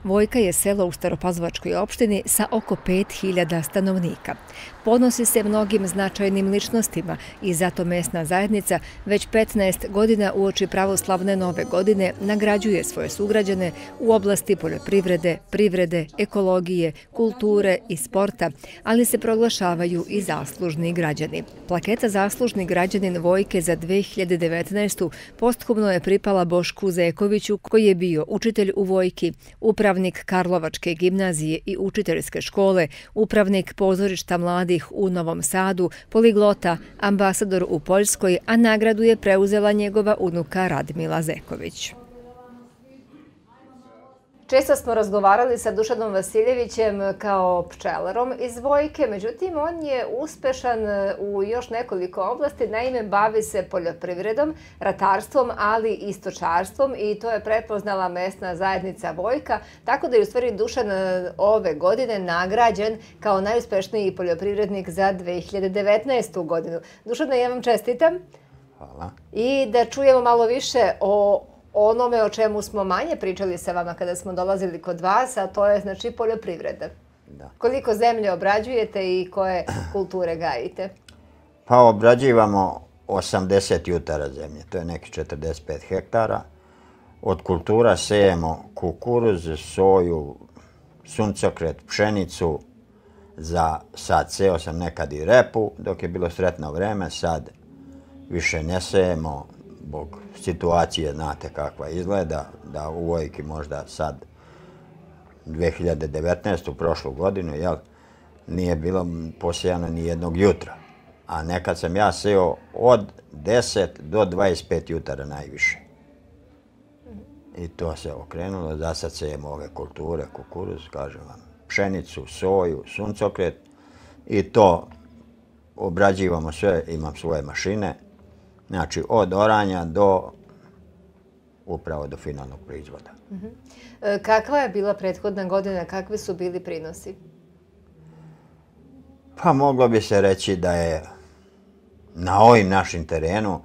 Vojka je selo u Staropazovačkoj opštini sa oko 5000 stanovnika. Ponosi se mnogim značajnim ličnostima i zato mesna zajednica već 15 godina uoči pravoslavne nove godine nagrađuje svoje sugrađane u oblasti poljoprivrede, privrede, ekologije, kulture i sporta, ali se proglašavaju i zaslužni građani. Plaketa Zaslužni građanin Vojke za 2019. posthumno je pripala Bošku Zekoviću, koji je bio učitelj u Vojki, upravnik Karlovačke gimnazije i učiteljske škole, upravnik pozorišta mladih u Novom Sadu, poliglota, ambasador u Poljskoj, a nagradu je preuzela njegova unuka Radmila Zeković. Često smo razgovarali sa Dušanom Vasiljevićem kao pčelarom iz Vojke, međutim on je uspešan u još nekoliko oblasti, naime bavi se poljoprivredom, ratarstvom, ali i stočarstvom i to je prepoznala mesna zajednica Vojka, tako da je u stvari Dušan ove godine nagrađen kao najuspešniji poljoprivrednik za 2019. godinu. Dušane, ja vam čestitam. Hvala. I da čujemo malo više o onome o čemu smo manje pričali sa vama kada smo dolazili kod vas, a to je znači poljoprivreda. Da. Koliko zemlje obrađujete i koje kulture gajite? Pa obrađivamo 80 jutara zemlje, to je neki 45 hektara. Od kultura sejemo kukuruz, soju, suncokret, pšenicu. Sad seo sam nekad i repu dok je bilo sretno vreme, sad više ne sejemo zbog situacije, znate kakva izgleda, da u Vojki možda sad 2019. prošlu godinu, nije bilo posejano ni jednog jutra. A nekad sam ja seo od 10 do 25 jutara najviše. I to se okrenulo, za sad sejemo ove kulture, kukuruz, kažem vam, pšenicu, soju, suncokret i to obrađivamo sve, imam svoje mašine. Znači, od oranja upravo do finalnog proizvoda. Kakva je bila prethodna godina, kakvi su bili prinosi? Pa moglo bi se reći da je na ovim našim terenu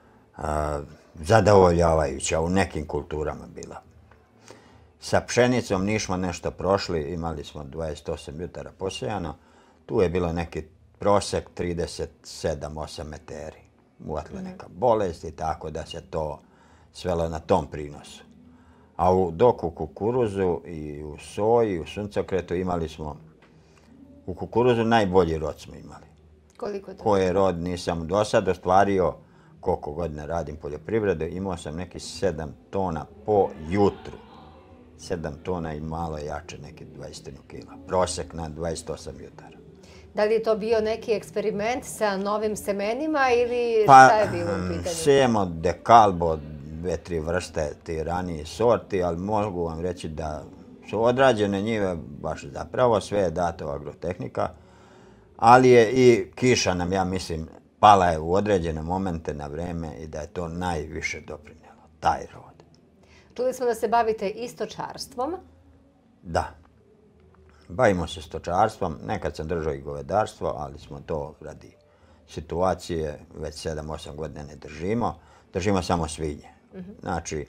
zadovoljavajuća u nekim kulturama bila. Sa pšenicom nismo nešto prošli, imali smo 28 jutara posejano, tu je bilo neki prosek 37-8 meteri. Uvatila neka bolest i tako da se to svelo na tom prinosu. A dok u kukuruzu i u soji, u suncokretu imali smo, u kukuruzu najbolji rod smo imali. Koliko to? Koji rod nisam do sad ostvario, koliko godina radim poljoprivredu, imao sam neki 7 tona po jutru. 7 tona i malo jače, neki 20 kila. Prosek na 28 jutara. Da li je to bio neki eksperiment sa novim semenima ili šta je bilo u pitanju? Sejemo dekalbo, 2-3 vrste ti raniji sorti, ali mogu vam reći da su odrađene njive baš zapravo, sve je dato agrotehnika, ali je i kiša nam, ja mislim, pala je u određene momente na vreme i da je to najviše doprinjelo, taj rod. Čuli smo da se bavite i stočarstvom. Da. Bavimo se stočarstvom, nekad sam držao i govedarstvo, ali smo to radi situacije već 7-8 godina ne držimo. Držimo samo svinje. Znači,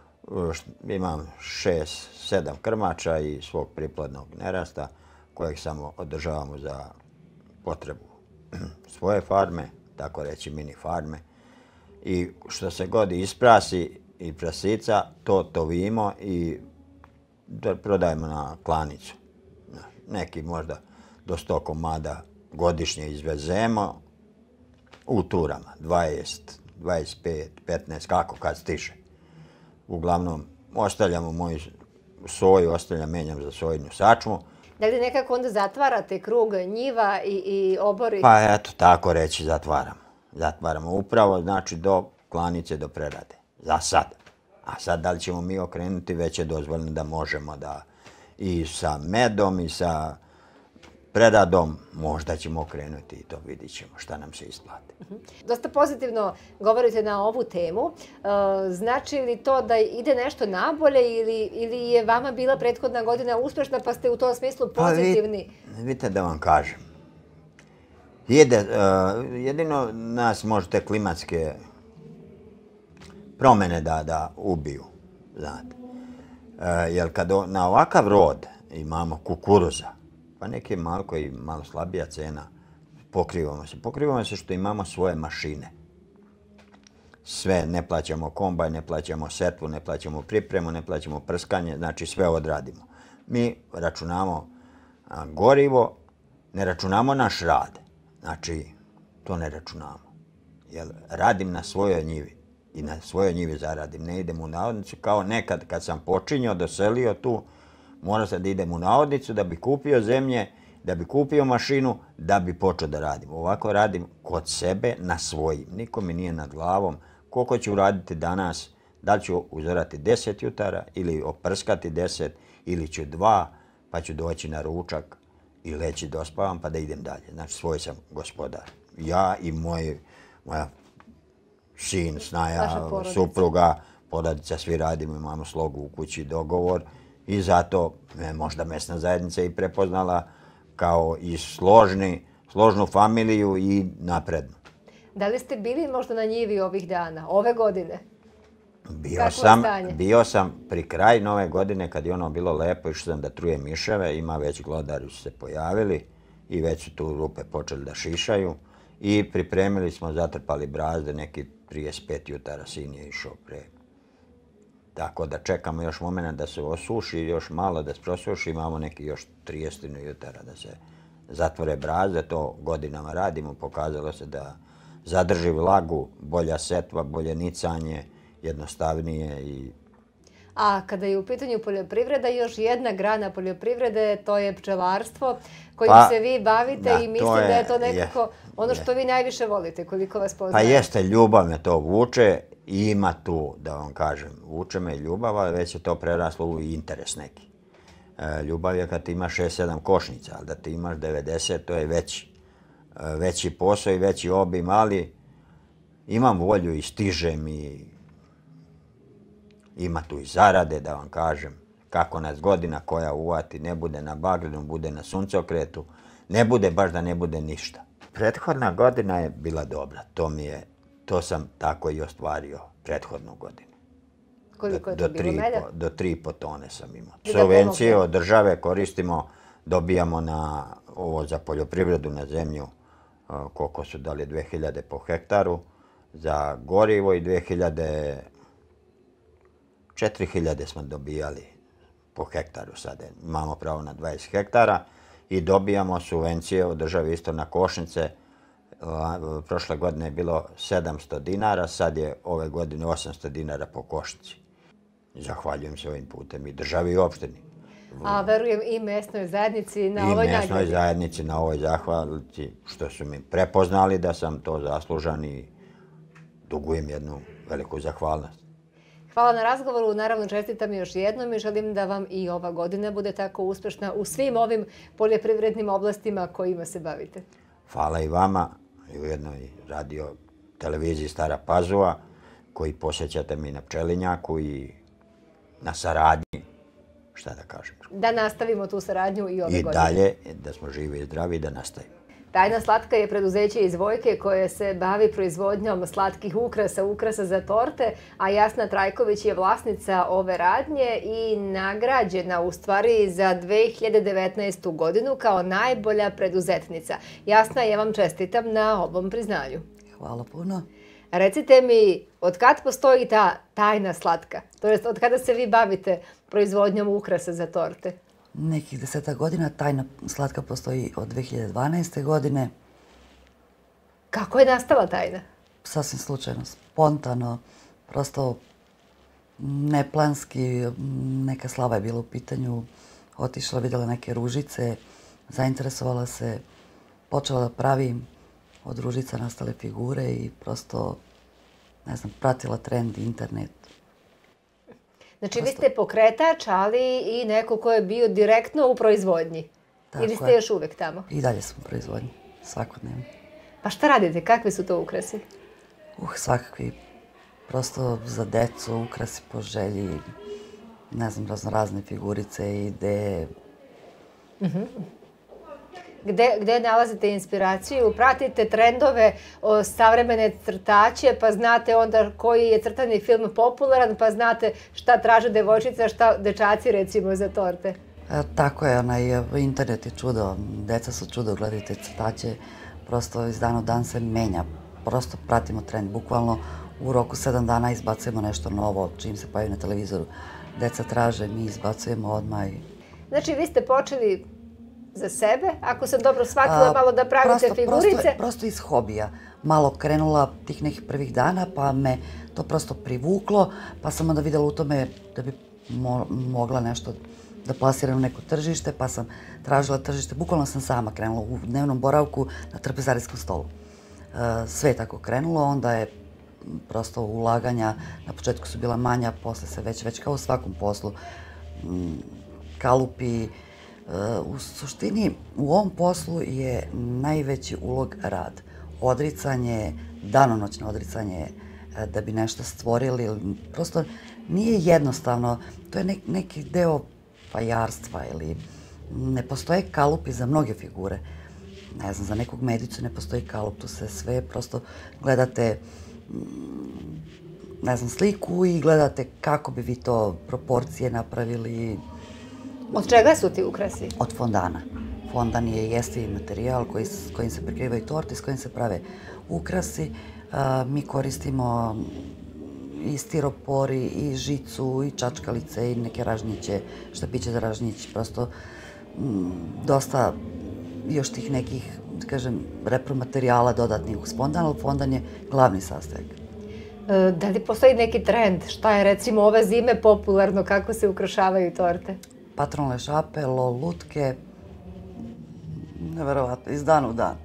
imam 6-7 krmača i svog priplodnog nerasta kojeg samo održavamo za potrebu svoje farme, tako reći mini farme. I što se god isprasi i prasica, to tovimo i prodajemo na klanicu. Neki možda do 100 komada godišnje izvezemo u turama, 20, 25, 15, kako kad stiže. Uglavnom, ostavljamo moju soju, menjam za sojinu sačmu. Da li nekako onda zatvarate krug njiva i obori? Pa eto, tako reći, zatvaramo. Zatvaramo upravo, znači do klanice, do prerade. Za sad. A sad da li ćemo mi okrenuti, već je dozvoljeno da možemo da i sa medom i sa preradom možda ćemo okrenuti i to vidit ćemo šta nam se isplati. Dosta pozitivno govorite na ovu temu. Znači li to da ide nešto nabolje ili je vama bila prethodna godina uspešna pa ste u tom smislu pozitivni? Pa vidite da vam kažem. Jedino nas možete klimatske promjene da ubiju, znate. Jer kad na ovakav rod imamo kukuruza, pa neki malo koji malo slabija cena, pokrivamo se. Pokrivamo se što imamo svoje mašine. Sve, ne plaćamo kombaj, ne plaćamo setvu, ne plaćamo pripremu, ne plaćamo prskanje, znači sve odradimo. Mi računamo gorivo, ne računamo naš rad. Znači, to ne računamo. Jer radim na svojoj njivi i na svojoj njivi zaradim. Ne idem u navodnicu kao nekad kad sam počinio, doselio tu, morao sam da idem u navodnicu da bi kupio zemlje, da bi kupio mašinu, da bi počeo da radim. Ovako radim kod sebe na svojim. Niko mi nije nad glavom. Koliko ću raditi danas, da li ću uzorati 10 jutara ili oprskati 10 ili ću 2, pa ću doći na ručak i leći da ospavam pa da idem dalje. Znači svoj sam gospodar. Ja i moja sin, snaja, supruga, porodica, svi radimo, imamo slogu u kući, dogovor i zato me možda mesna zajednica i prepoznala kao i složnu familiju i naprednu. Da li ste bili možda na njivi ovih dana, ove godine? Bio sam pri kraju nove godine kad je ono bilo lepo, išao sam da trujem miševe, ima već glodari su se pojavili i već su tu rupe počeli da šišaju i pripremili smo, zatrpali brazde, neki 35 jutara sin je išao pre. Tako da čekamo još moment da se osuši, još malo da se prosuši, imamo neki još 30 jutara da se zatvore brazde, to godinama radimo, pokazalo se da zadrži vlagu, bolja setva, bolje nicanje, jednostavnije i... A kada je u pitanju poljoprivreda, još jedna grana poljoprivrede, to je pčelarstvo kojim se vi bavite i mislim da je to nekako ono što vi najviše volite, koliko vas poznaje. Pa jeste, ljubav me to vuče i ima tu, da vam kažem, vuče me ljubav, ali već je to preraslo u interes neki. Ljubav je kad ti imaš 6-7 košnica, ali da ti imaš 90, to je veći posao i veći obim, ali imam volju i stižem i ima tu i zarade, da vam kažem, kako nas godina koja uvati, ne bude na bagrenu, bude na suncokretu, ne bude baš da ne bude ništa. Prethodna godina je bila dobra, to sam tako i ostvario prethodnu godinu. Koliko je to bilo melja? Do 3,5 tone sam imao. Subvencije od države koristimo, dobijamo na ovo za poljoprivredu na zemlju, koliko su dali 2000 po hektaru, za gorivo i 4.000 smo dobijali po hektaru sada. Imamo pravo na 20 hektara i dobijamo subvencije od države isto na košnice. Prošle godine je bilo 700 dinara, sad je ove godine 800 dinara po košnici. Zahvaljujem se ovim putem i državi i opštini. A verujem i mesnoj zajednici na ovoj nagradi. I mesnoj zajednici na ovoj zahvalici što su mi prepoznali da sam to zaslužan i dugujem jednu veliku zahvalnost. Hvala na razgovoru, naravno čestitam još jednom i želim da vam i ova godina bude tako uspešna u svim ovim poljoprivrednim oblastima kojima se bavite. Hvala i vama i u jednoj radio televiziji Stara Pazova koji posjećate mi na pčelinjaku i na saradnji, šta da kažem. Da nastavimo tu saradnju i ove godine. I dalje, da smo živi i zdravi, da nastavimo. Tajna slatka je preduzeće iz Vojke koje se bavi proizvodnjom slatkih ukrasa za torte, a Jasna Trajković je vlasnica ove radnje i nagrađena u stvari za 2019. godinu kao najbolja preduzetnica. Jasna, ja vam čestitam na ovom priznanju. Hvala puno. Recite mi, od kad postoji ta tajna slatka? To jest, od kada se vi bavite proizvodnjom ukrasa za torte? Nekih 10 godina. Tajna slatka postoji od 2012. godine. Kako je nastala tajna? Sasvim slučajno, spontano, prosto neplanski. Neka slava je bila u pitanju. Otišla, vidjela neke ružice, zainteresovala se, počela da pravim. Od ružica nastale figure i prosto, ne znam, pratila trend, internet. Znači, vi ste pokretač, ali i neko ko je bio direktno u proizvodnji. Ili ste još uvek tamo? I dalje sam u proizvodnji, svakodnevno. Pa šta radite? Kakvi su to ukrasi? Svakakvi. Prosto za decu, ukrasi po želji, ne znam, razne figurice, ideje. Gde nalazite inspiraciju? Pratite trendove savremene crtače, pa znate onda koji je crtani film popularan, pa znate šta traže devojčice, šta dečaci recimo za torte. Tako je, internet je čudo, deca su čudo, gledajte crtače, prosto iz dana u dan se menja, prosto pratimo trend, bukvalno u roku 7 dana izbacujemo nešto novo, čim se pojavi na televizoru. Deca traže, mi izbacujemo odmah. Znači, vi ste počeli za sebe, ako sam dobro shvatila, malo da pravite figurice? Prosto iz hobija. Malo krenula tih nekih prvih dana, pa me to prosto privuklo, pa sam onda videla u tome da bi mogla nešto da plasiram neko tržište, pa sam tražila tržište. Bukvalno sam sama krenula u dnevnom boravku na trpezarijskom stolu. Sve je tako krenulo, onda je prosto ulaganja, na početku su bila manja, posle se već kao u svakom poslu, kalupi. U suštini, u ovom poslu je najveći ulog rad. Odricanje, danonoćno odricanje da bi nešto stvorili. Prosto nije jednostavno. To je neki deo vajarstva ili ne postoje kalupi za mnoge figure. Ne znam, za nekog Medicu ne postoji kalup. Tu se sve prosto gledate, ne znam, sliku i gledate kako bi vi to proporcije napravili. Od čega su ti ukrasi? Od fondana. Fondan je jestivi materijal s kojim se prekrivaju torte, s kojim se prave ukrasi. Mi koristimo i stiropori, i žicu, i čačkalice, i neke ražnjiće, štapiće za ražnjić. Prosto dosta još tih nekih, da kažem, repromaterijala dodatnih uz fondan, ali fondan je glavni sastojak. Da li postoji neki trend? Šta je recimo ove zime popularno, kako se ukrašavaju torte? Patronle šape, lutke, neverovatno, iz dana u dan.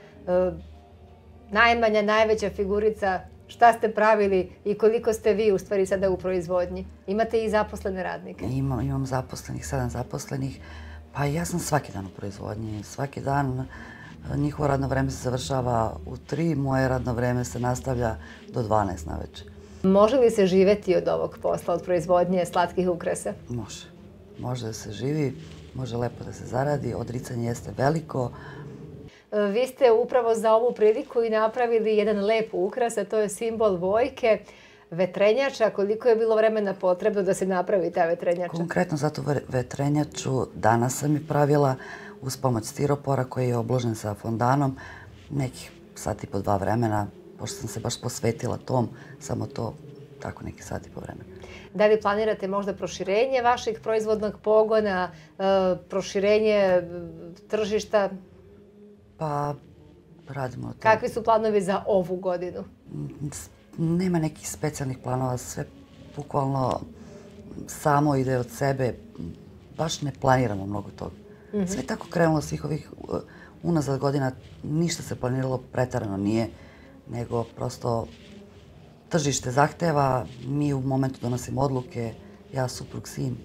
Najmanja, najveća figurica, šta ste pravili i koliko ste vi u stvari sada u proizvodnji? Imate i zaposlene radnike? Imam zaposlenih, 7 zaposlenih. Pa ja sam svaki dan u proizvodnji. Svaki dan njihovo radno vreme se završava u 3, moje radno vreme se nastavlja do 12 na večer. Može li se živeti od ovog posla, od proizvodnje slatkih ukrasa? Može. Može da se živi, može lepo da se zaradi, odricanje jeste veliko. Vi ste upravo za ovu priliku i napravili jedan lep ukras, a to je simbol Vojke, vetrenjača. Koliko je bilo vremena potrebno da se napravi ta vetrenjača? Konkretno za tu vetrenjaču danas sam i pravila uz pomoć stiropora koji je obložen sa fondanom, nekih sat i po 2 vremena, pošto sam se baš posvetila tom, samo to, tako neki sat i po vremena. Da li planirate možda proširenje vašeg proizvodnog pogona, proširenje tržišta? Pa, radimo to. Kakvi su planovi za ovu godinu? Nema nekih specijalnih planova, sve bukvalno samo ide od sebe. Baš ne planiramo mnogo toga. Sve je tako krenulo svih ovih unazad godina. Ništa se planiralo, pretarano nije, nego prosto tržište zahteva, mi u momentu donosimo odluke, ja, suprug, sin.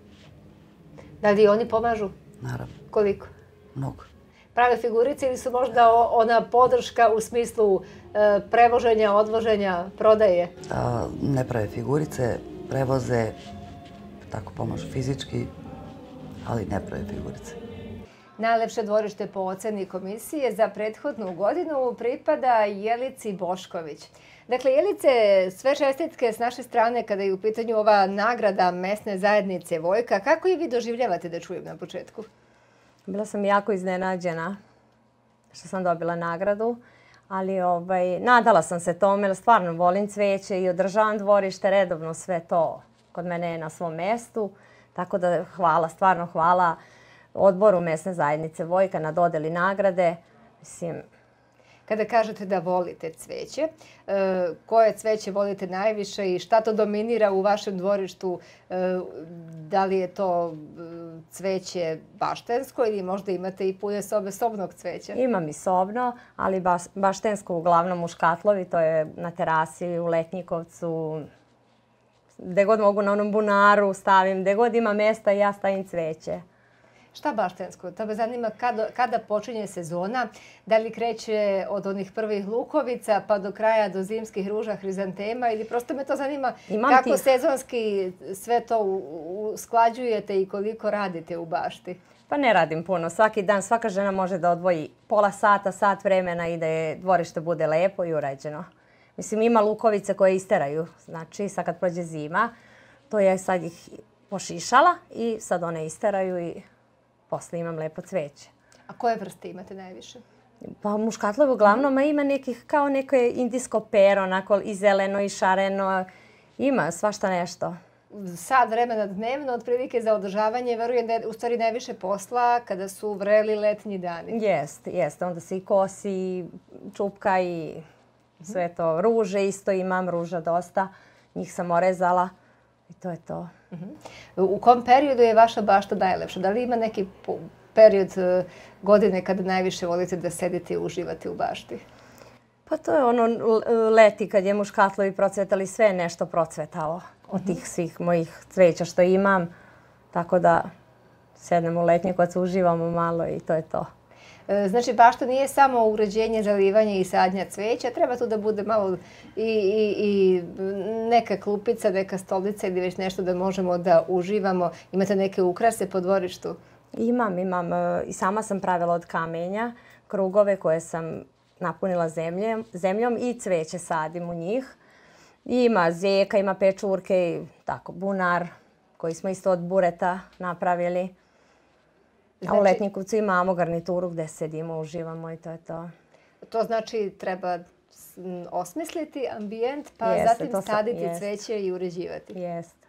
Da li oni pomažu? Naravno. Koliko? Mnogo. Prave figurice ili su možda ona podrška u smislu prevoženja, odvoženja, prodaje? Ne prave figurice, prevoze, tako pomažu fizički, ali ne prave figurice. Najlepše dvorište po oceni komisije za prethodnu godinu pripada Jelici Bošković. Dakle, Jelice, sve čestitke s naše strane kada je u pitanju ova nagrada mesne zajednice Vojka. Kako i vi doživljavate, da čujem na početku? Bila sam jako iznenađena što sam dobila nagradu, ali nadala sam se tome, jer stvarno volim cveće i održavam dvorište redovno, sve to kod mene je na svom mestu. Tako da hvala, stvarno hvala odboru mesne zajednice Vojka na dodeli nagrade. Kada kažete da volite cveće, koje cveće volite najviše i šta to dominira u vašem dvorištu? Da li je to cveće baštensko ili možda imate i pune sobe sobnog cveća? Imam i sobno, ali baštensko uglavnom u škatlovi, to je na terasi, u Letnjikovcu. Gde god mogu na onom bunaru stavim, gde god ima mesta ja stavim cveće. Šta baštensko? To me zanima kada počinje sezona, da li kreće od onih prvih lukovica pa do kraja do zimskih ruža, hrizantema ili prosto me to zanima kako sezonski sve to usklađujete i koliko radite u bašti? Pa ne radim puno. Svaki dan, svaka žena može da odvoji pola sata, sat vremena i da je dvorište bude lepo i uređeno. Mislim, ima lukovice koje isteraju. Znači, sad kad prođe zima, to je sad ih pošišala i sad one isteraju i posle imam lepo cveće. A koje vrste imate najviše? Pa muškatlove uglavnom, a ima nekih kao neko indijsko pero, onako i zeleno i šareno. Ima svašta nešto. Sat vremena dnevno, otprilike za održavanje, verujem da je u stvari najviše posla kada su vreli letnji dani. Jeste. Onda se i kosi, i čupka i sve to. Ruže isto imam, ruža dosta. Njih sam orezala i to je to. U kom periodu je vaša bašta najlepša? Da li ima neki period godine kada najviše volite da sedite i uživate u bašti? Pa to je ono leti kad je muškatlovi procvetali, sve je nešto procvetalo od tih svih mojih cveća što imam. Tako da sednemo u letnjakovac, uživamo malo i to je to. Znači, bašta nije samo uređenje, zalivanje i sadnja cveća. Treba tu da bude malo i neka klupica, neka stolica ili već nešto da možemo da uživamo. Imate neke ukrase po dvorištu? Imam. I sama sam pravila od kamenja krugove koje sam napunila zemljom i cveće sadim u njih. Ima zeka, ima pečurke i tako, bunar koji smo isto od bureta napravili. A u Letnjikovcu imamo garnituru gde sedimo, uživamo i to je to. To znači treba osmisliti ambijent pa zatim saditi cveće i uređivati. Jeste.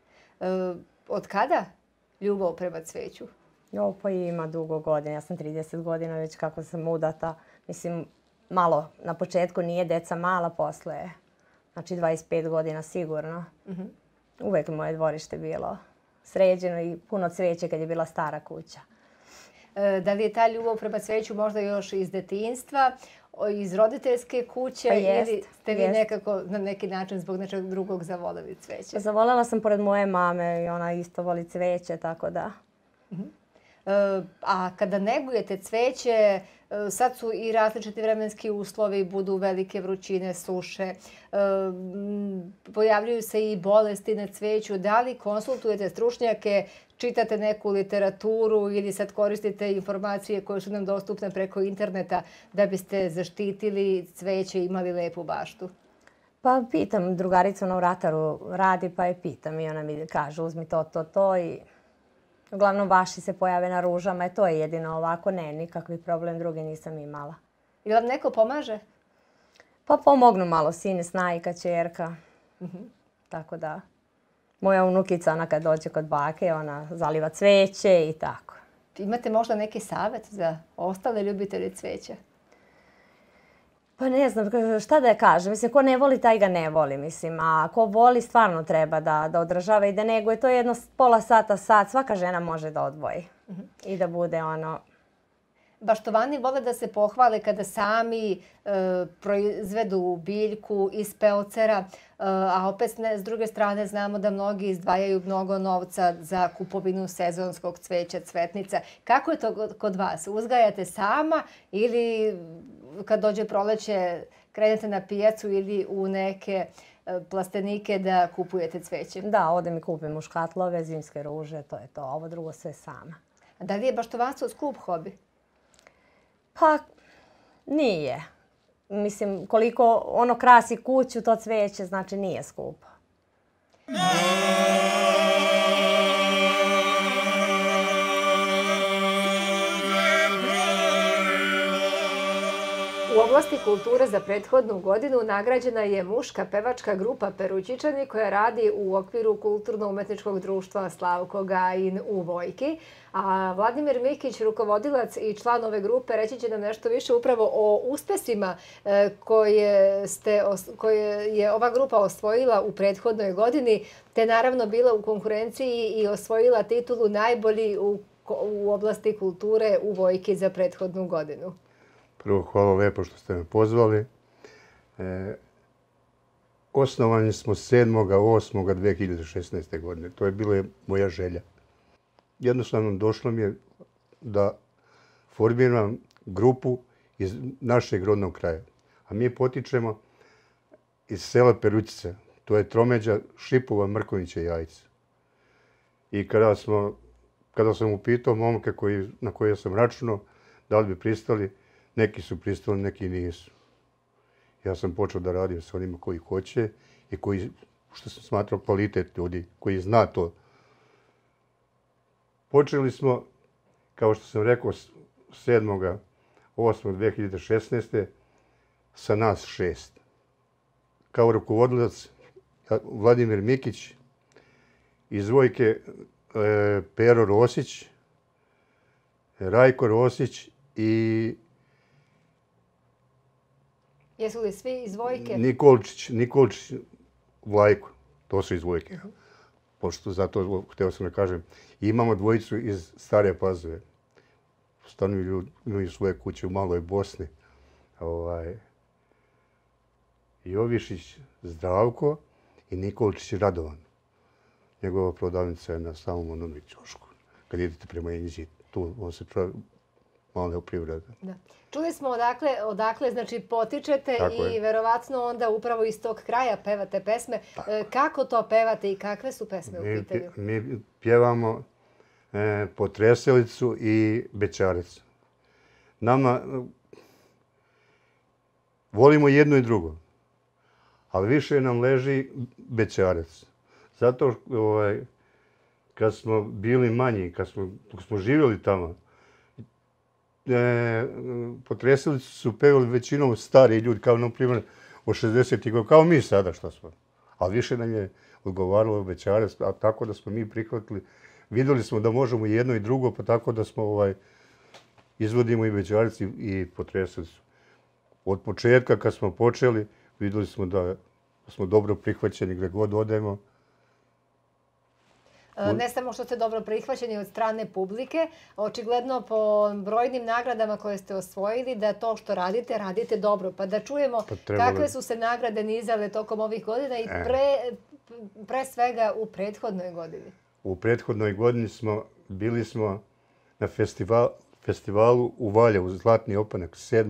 Od kada ljubav prema cveću? Pa ima dugo godina. Ja sam 30 godina već kako sam udata. Mislim, malo na početku nije deca mala, posle je. Znači 25 godina sigurno. Uvek moje dvorište bilo sređeno i puno cveće kad je bila stara kuća. Da li je ta ljubav prema cveću možda još iz detinjstva, iz roditeljske kuće ili ste vi nekako na neki način zbog nečeg drugog zavoleli cveće? Zavolela sam pored moje mame i ona isto voli cveće, tako da. A kada negujete cveće, sad su i različiti vremenski uslovi, budu velike vrućine, suše, pojavljuju se i bolesti na cveću. Da li konsultujete stručnjake, čitate neku literaturu ili sad koristite informacije koje su nam dostupne preko interneta da biste zaštitili cveće i imali lepu baštu? Pa pitam, drugarica na vrataru radi pa je pitam i ona mi kaže uzmi to i uglavnom vaši se pojave na ružama, to je jedino ovako, ne, nikakvi problem drugi nisam imala. I vam neko pomaže? Pa pomognu malo sin, snajka, ćerka. Tako da, moja unukica, ona kad dođe kod bake, ona zaliva cveće i tako. Imate možda neki savjet za ostale ljubitelje cveća? Pa ne znam, šta da je kažem. Mislim, ko ne voli, taj ga ne voli, mislim. A ko voli, stvarno treba da održava i da neguje. To je jedno pola sata, sat. Svaka žena može da odvoji. I da bude ono... Baštovani vole da se pohvale kada sami proizvedu biljku iz pelcera, a opet s druge strane znamo da mnogi izdvajaju mnogo novca za kupovinu sezonskog cveća, cvetnica. Kako je to kod vas? Uzgajate sama ili kad dođe proleće krenete na pijacu ili u neke plastenike da kupujete cveće? Da, odem i kupim muškatlove, zimske ruže, to je to. Ovo drugo sve sama. A da li je baštovanstvo skup hobi? Pa, nije. Mislim, koliko ono krasi kuću, to cveće, znači nije skupo. U oblasti kulture za prethodnu godinu nagrađena je muška pevačka grupa Perućičani koja radi u okviru Kulturno-umetničkog društva Slavko Gajin u Vojki. A Vladimir Mikić, rukovodilac i član ove grupe, reći će nam nešto više upravo o uspesima koje je ova grupa osvojila u prethodnoj godini, te naravno bila u konkurenciji i osvojila titulu najbolji u oblasti kulture u Vojki za prethodnu godinu. Prvo, hvala lepo što ste me pozvali. Osnovani smo 7.8.2016. godine. To je bila moja želja. Jednostavno došlo mi je da formiram grupu iz našeg rodnog kraja. A mi potičemo iz sela Perućice. To je tromeđa Šipova, Mrkovića i Jajca. I kada smo kada sam upitao momke na koje sam računao, da li bi pristali, neki su pristali, neki nisu. Ja sam počeo da radim s onima koji hoće i koji, što sam smatrao, kvalitet ljudi, koji zna to. Počeli smo, kao što sam rekao, 7.8.2016. sa nas 6. Kao rukovodilac Vladimir Mikić, iz Vojke Pero Rosić, Rajko Rosić i Jesu li svi iz Vojke? Nikolčić Vlajko. To su iz Vojke. Pošto zato hteo sam da kažem. I imamo dvojicu iz Stare Pazove. Stanuju imaju svoje kuće u Maloj Bosni. Jovišić Zdravko i Nikolčić Radovan. Njegova prodavnica je na samom onom ćošku. Kad idete prema Inđi, tu on se malo privreda. Čuli smo odakle znači potičete i verovatno onda upravo iz tog kraja pevate pesme. Kako to pevate i kakve su pesme u pitanju? Mi pjevamo Potreselicu i Bećarecu. Nama volimo jedno i drugo, ali više nam leži Bećarec. Zato kad smo bili manji, kad smo živjeli tamo, Potreselicu su pevali većinom stari ljudi, kao na primjer od 60-ih godina, kao mi sada što smo. Ali više nam je odgovaralo Bećarec, a tako da smo mi prihvatili. Vidjeli smo da možemo jedno i drugo, pa tako da smo izvodimo i Bećarec i Potreselicu. Od početka kad smo počeli, vidjeli smo da smo dobro prihvaćeni gdje god odemo. Ne samo što ste dobro prihvaćeni od strane publike, očigledno po brojnim nagradama koje ste osvojili, da to što radite, radite dobro. Pa da čujemo kakve su se nagrade nizale tokom ovih godina i pre svega u prethodnoj godini. U prethodnoj godini bili smo na festivalu u Valjevu, Zlatni opanak,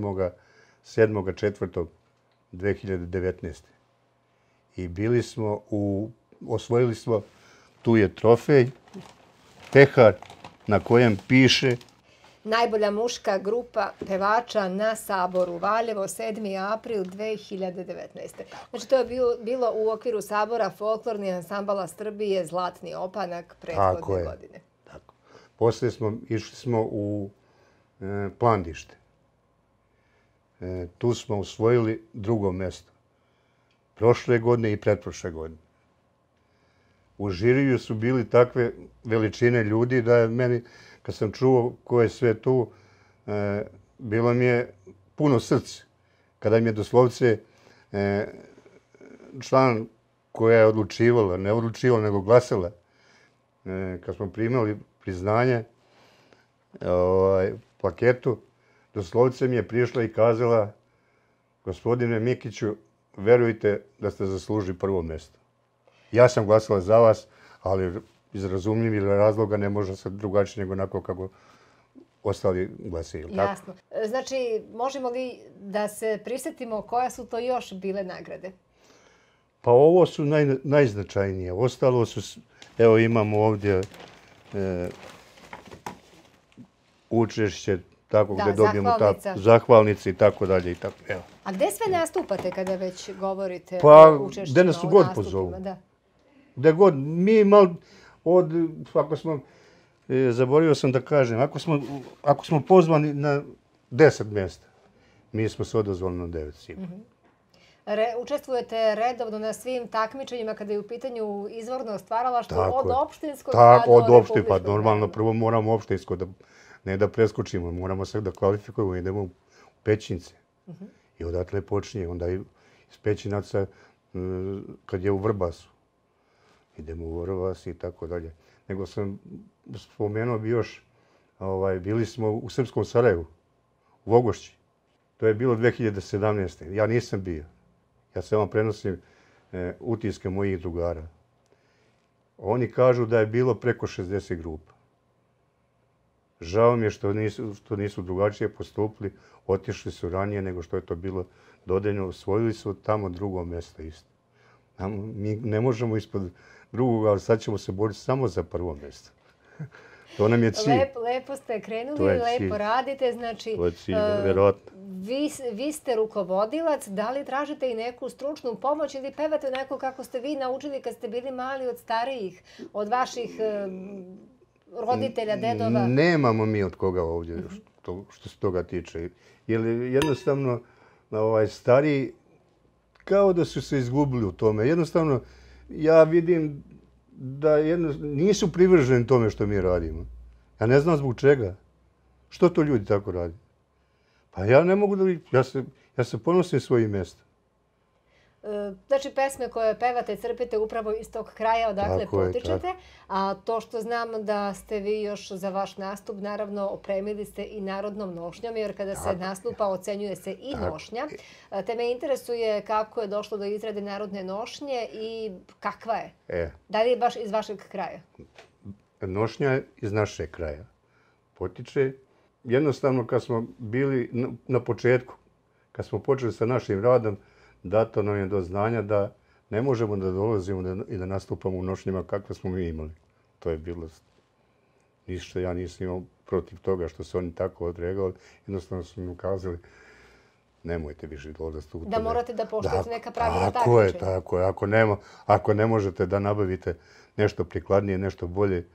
7.4.2019. I bili smo osvojili smo, tu je trofej, pehar na kojem piše najbolja muška grupa pevača na Saboru Valjevo, 7. april 2019. Znači to je bilo u okviru Sabora Folklorni ansambala Srbije Zlatni opanak prethodne godine. Tako. Poslije išli smo u Plandište. Tu smo osvojili drugo mjesto. Prošle godine i pretprošle godine. U žiriju su bili takve veličine ljudi da je meni, kad sam čuo ko je sve tu, bilo mi je puno srce. Kada mi je doslovce član koja je odlučivala, ne odlučivala, nego glasala, kad smo primali priznanje, plaketu, doslovce mi je prišla i kazala: gospodine Mikiću, verujte da ste zaslužili prvo mjesto. Ja sam glasala za vas, ali iz razumljivih razloga ne može se drugačije nego onako kako ostali glasaju. Jasno. Znači, možemo li da se prisjetimo koja su to još bile nagrade? Pa ovo su najznačajnije. Ostalo su, evo imamo ovdje učešće, tako gdje dobijemo zahvalnice i tako dalje i tako. A gdje sve nastupate kada već govorite o učešćima? Gdje nas god pozovu. Gdje god. Mi malo ako smo, zaboravio sam da kažem, ako smo pozvani na 10 mjesta, mi smo se odazvali na 9 sigurno. Učestvujete redovno na svim takmičenjima kada je u pitanju izvorno stvaralaštvo od opštinskog pa do republičkog? Pa normalno prvo moramo opštinsko, ne da preskočimo, moramo se da kvalifikujemo, idemo u Pećince. I odatle počinje, onda iz Pećinaca kad je u Vrbasu. Idemo u Vrbas i tako dalje. Nego sam spomenuo bi još, bili smo u Srpskom Sarajevu, u Vogošći. To je bilo 2017. Ja nisam bio. Ja samo prenosim utiske mojih drugara. Oni kažu da je bilo preko 60 grupa. Žao mi je što nisu drugačije postupili, otišli su ranije nego što je to bilo dodeljeno. Osvojili su tamo drugo mjesto isto. Mi ne možemo ispod drugog, ali sad ćemo se boriti samo za prvo mjesto. To nam je cilj. Lepo ste krenuli, lepo radite. Znači, to je cilj, verovatno. Vi ste rukovodilac, da li tražite i neku stručnu pomoć ili pevate onako kako ste vi naučili kad ste bili mali od starijih, od vaših roditelja, dedova? Nemamo mi od koga ovdje što se toga tiče. Jer jednostavno stariji kao da su se izgubili u tome. Jednostavno ja vidim da nisu privrženi tome što mi radimo. Ja ne znam zbog čega. Što to ljudi tako radi? Pa ja ne mogu da... Ja se ponosim svojim mjestom. Znači, pesme koje pevate, crpite upravo iz tog kraja odakle potičete. A to što znam da ste vi još za vaš nastup, naravno, opremili ste i narodnom nošnjom, jer kada se nastupa, ocenjuje se i nošnja. Te me interesuje kako je došlo do izrade narodne nošnje i kakva je. Da li je baš iz vašeg kraja? Nošnja je iz našeg kraja. Potiče. Jednostavno, kad smo bili na početku, kad smo počeli sa našim radom, dato nam je do znanja da ne možemo da dolazimo i da nastupamo u nošnjima kakve smo mi imali. To je bilo ništa, ja nisam imao protiv toga što su oni tako odreagovali. Jednostavno su mi ukazali, nemojte više dolaziti u to. Da morate da poštujete neka pravila takmičenja. Tako je. Ako ne možete da nabavite nešto prikladnije, nešto bolje,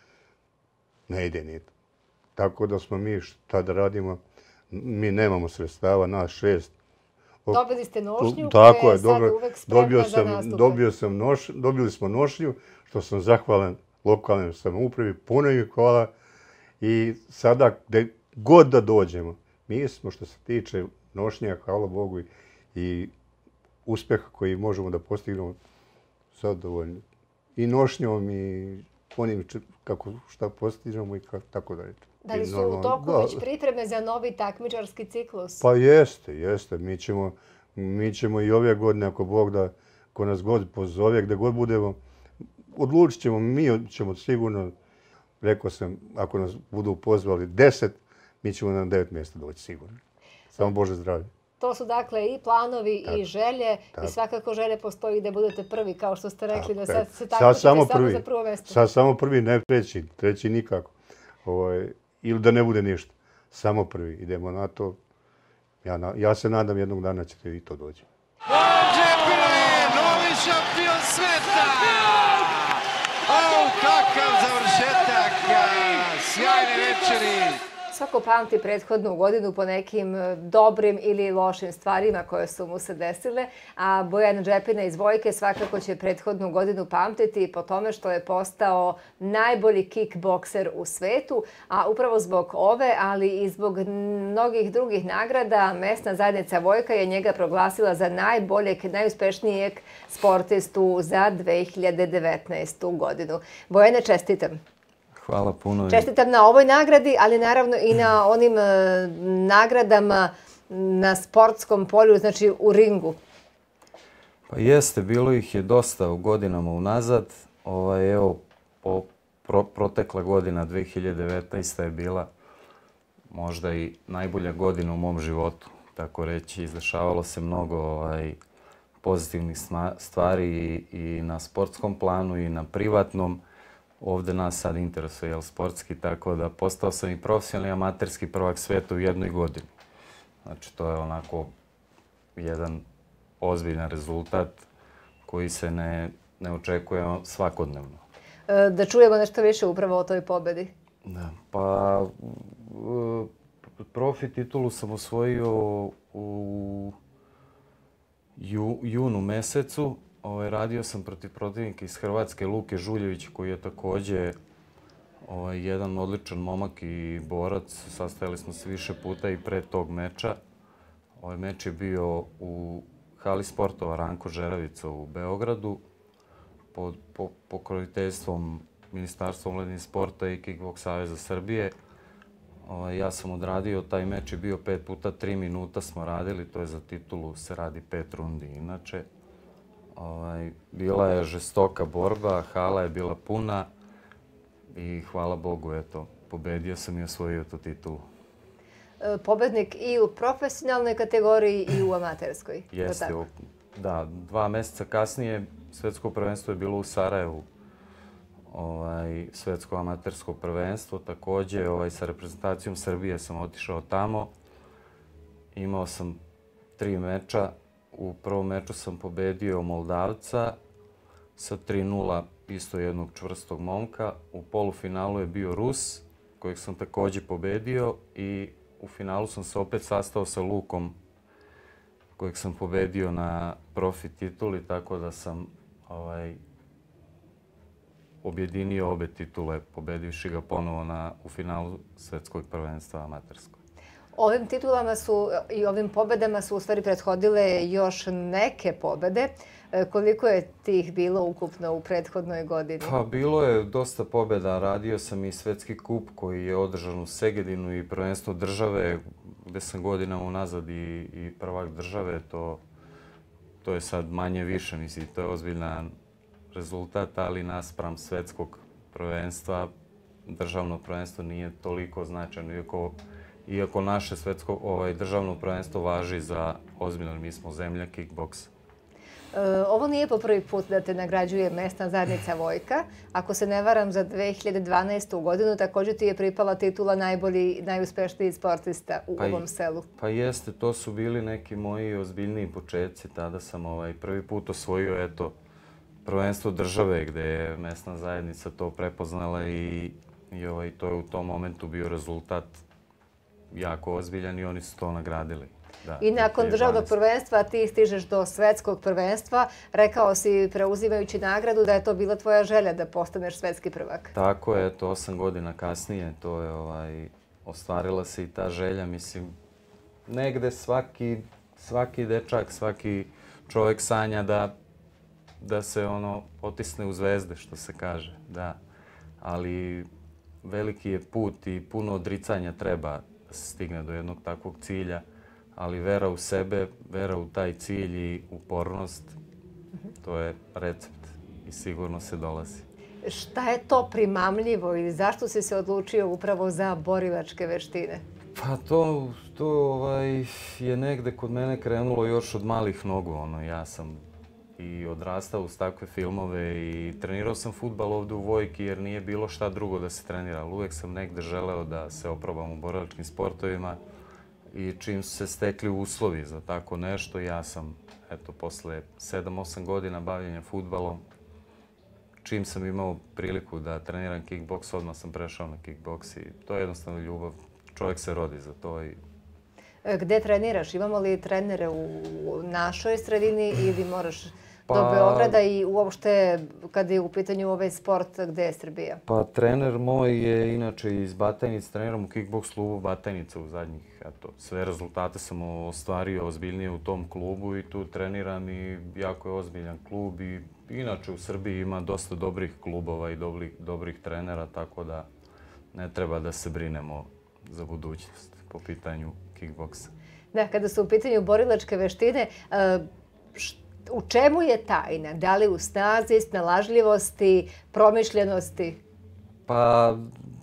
ne ide ni to. Tako da smo mi šta da radimo, mi nemamo sredstava, nas 6. Dobili ste nošnju koja je sad uvek spremna za nastupe. Dobili smo nošnju, što sam zahvalan lokalnoj samoupravi, puno im hvala. I sada gde god da dođemo, mi smo što se tiče nošnja, hvala Bogu, i uspeha koji možemo da postignemo, zadovoljni. I nošnjom i onim šta postižemo i tako dalje. Da li su u toku već pripreme za novi takmičarski ciklus? Pa jeste. Mi ćemo i ove godine, ako Bog da, ko nas god pozove, gde god budemo, odlučit ćemo, mi ćemo sigurno, rekao sam, ako nas budu pozvali 10, mi ćemo na 9 mjesta doći sigurno. Samo Bože zdravlje. To su dakle i planovi i želje i svakako želje postoji da budete prvi, kao što ste rekli, da sad se takmičite samo za prvo mjesto. Sad samo prvi, ne treći nikako. Ili da ne bude ništa. Samo prvi. Idemo na to. Ja se nadam jednog dana ćete i to doći. Novi šampion sveta! Kakav završetak! Sjajne večeri! Svako pamti prethodnu godinu po nekim dobrim ili lošim stvarima koje su mu se desile, a Bojan Džepina iz Vojke svakako će prethodnu godinu pamtiti po tome što je postao najbolji kickbokser u svetu, a upravo zbog ove, ali i zbog mnogih drugih nagrada, mesna zajednica Vojka je njega proglasila za najboljeg, najuspešnijeg sportistu za 2019. godinu. Bojane, čestitam. Hvala puno. Čestitam na ovoj nagradi, ali naravno i na onim nagradama na sportskom polju, znači u ringu. Pa jeste, bilo ih je dosta u godinama unazad. Evo, protekla godina 2019. je bila možda i najbolja godina u mom životu. Tako reći, izdešavalo se mnogo pozitivnih stvari i na sportskom planu i na privatnom. Ovdje nas sad interesuje sportski, tako da postao sam i profesionalni amaterski prvak sveta u jednoj godini. Znači, to je onako jedan ozbiljan rezultat koji se ne očekuje svakodnevno. Da čujemo nešto više upravo o toj pobedi. Da, pa profi titulu sam osvojio u junu mesecu. Radio sam protiv protivnika iz Hrvatske, Luke Žuljevića, koji je također jedan odličan momak i borac. Sastajali smo se više puta i pre tog meča. Ovaj meč je bio u hali sportova Ranko Žeravica u Beogradu pod pokroviteljstvom Ministarstva omladine sporta i Kickboks Saveza Srbije. Ja sam odradio, taj meč je bio 5 puta 3 minuta smo radili, to je za titulu, se radi 5 rundi inače. Bila je žestoka borba, hala je bila puna i hvala Bogu, eto, pobedio sam i osvojio tu titulu. Pobednik i u profesionalnoj kategoriji i u amaterskoj. Jeste, da. 2 mjeseca kasnije svetsko prvenstvo je bilo u Sarajevu. svetsko amatersko prvenstvo. Takođe, sa reprezentacijom Srbije sam otišao tamo. Imao sam 3 meča. U prvom meču sam pobedio Moldavca sa 3:0, isto jednog čvrstog momka. U polufinalu je bio Rus, kojeg sam takođe pobedio, i u finalu sam se opet sastao sa Lukom, kojeg sam pobedio na profi tituli, tako da sam objedinio obe titule, pobedivši ga ponovo u finalu svetskog prvenstva amaterskog. Ovim titulama i ovim pobedama su u stvari prethodile još neke pobede. Koliko je tih bilo ukupno u prethodnoj godini? Pa bilo je dosta pobjeda. Radio sam i svetski kup koji je održan u Segedinu i prvenstvo države gde sam godinama unazad i prvak države. To je sad manje više, mislim, to je ozbiljan rezultat, ali naspram svetskog prvenstva, državno prvenstvo nije toliko značajno, iako naše državno prvenstvo važi za ozbiljno, mi smo zemlja kickboksa. Ovo nije po prvi put da te nagrađuje mesna zajednica Vojka. Ako se ne varam, za 2012. godinu također ti je pripala titula najuspešniji sportista u ovom selu. Pa jeste, to su bili neki moji ozbiljniji početci. Tada sam prvi put osvojio prvenstvo države gde je mesna zajednica to prepoznala i to je u tom momentu bio rezultat jako ozbiljan i oni su to nagradili. I nakon državnog prvenstva ti stižeš do svetskog prvenstva. Rekao si, preuzimajući nagradu, da je to bila tvoja želja da postaneš svetski prvak. Tako je, 8 godina kasnije to je ostvarila se i ta želja. Mislim, negde svaki dečak, svaki čovjek sanja da se potisne u zvezde, što se kaže. Ali veliki je put i puno odricanja treba da se stigne do jednog takvog cilja. Ali vera u sebe, vera u taj cilj i upornost, to je recept i sigurno se dolazi. Šta je to primamljivo i zašto si se odlučio upravo za borilačke veštine? Pa to je negde kod mene krenulo još od malih nogu. Ja sam i odrastao uz takve filmove i trenirao sam fudbal ovdje u Vojki jer nije bilo šta drugo da se trenira. Ali uvijek sam negde želeo da se oprobam u borilačkim sportovima. I čim su se stekli uslovi za tako nešto, ja sam, posle 7-8 godina bavljenja fudbalom, čim sam imao priliku da treniram kickboks, odmah sam prešao na kickboks i to je jednostavno ljubav. Čovjek se rodi za to. Gde treniraš? Imamo li trenere u našoj sredini ili moraš do Beograda i uopšte kada je u pitanju ovaj sport, gde je Srbija? Pa trener moj je inače iz Batajnice, treniram u kickboks klubu Batajnica u zadnjih, sve rezultate sam ostvario ozbiljnije u tom klubu i tu treniram i jako je ozbiljan klub i inače u Srbiji ima dosta dobrih klubova i dobrih trenera, tako da ne treba da se brinemo za budućnost po pitanju kickboksa. Da, kada su u pitanju borilačke veštine, u čemu je tajna? Da li u snazi, snalažljivosti, promišljenosti? Pa,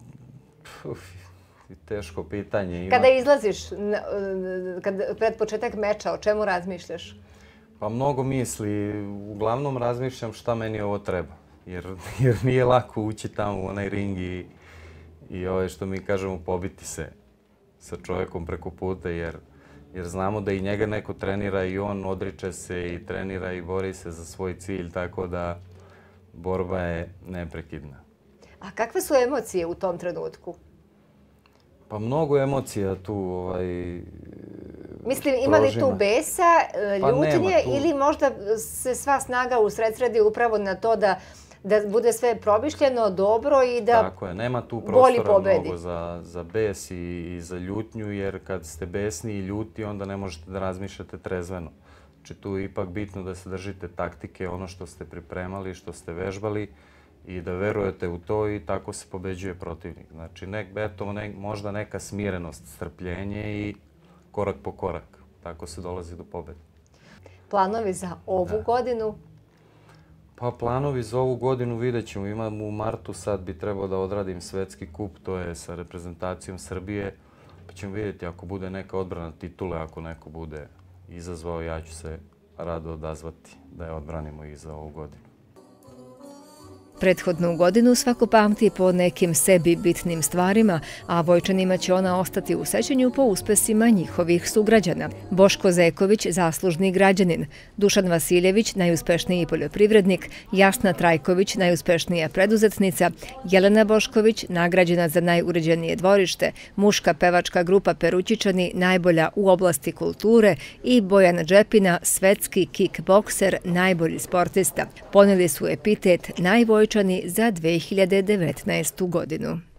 teško pitanje. Kada izlaziš pred početak meča, o čemu razmišljaš? Pa mnogo misli. Uglavnom razmišljam šta meni ovo treba. Jer nije lako ući tamo u onaj ring i što mi kažemo pobiti se sa čovjekom preko puta jer znamo da i njega neko trenira i on odriče se i trenira i bori se za svoj cilj, tako da borba je neprekidna. A kakve su emocije u tom trenutku? Pa mnogo emocija tu Mislim, ima li tu besa, ljutnje ili možda se sva snaga usredsredi upravo na to da bude sve promišljeno, dobro i da tako je, nema tu prostora mnogo za bes i za ljutnju, jer kad ste besni i ljuti, onda ne možete da razmišljate trezveno. Znači tu je ipak bitno da se držite taktike, ono što ste pripremali, što ste vežbali i da verujete u to i tako se pobeđuje protivnik. Znači možda neka smirenost, strpljenje i korak po korak. Tako se dolazi do pobede. Planovi za ovu godinu? Pa planovi za ovu godinu vidjet ćemo. Imam u martu, sad bi trebao da odradim svetski kup, to je sa reprezentacijom Srbije. Pa ćemo vidjeti ako bude neka odbrana titule, ako neko bude izazvao, ja ću se rado odazvati da je odbranimo i za ovu godinu. Prethodnu godinu svako pamti po nekim sebi bitnim stvarima, a Vojčanima će ona ostati u sećanju po uspesima njihovih sugrađana. Boško Zeković, zaslužni građanin, Dušan Vasiljević, najuspešniji poljoprivrednik, Jasna Trajković, najuspešnija preduzetnica, Jelena Bošković, nagrađena za najuređenije dvorište, muška pevačka grupa Perućičani, najbolja u oblasti kulture i Bojan Džepina, svetski kickbokser, najbolji sportista. Poneli su epitet Najvojčani za 2019. godinu.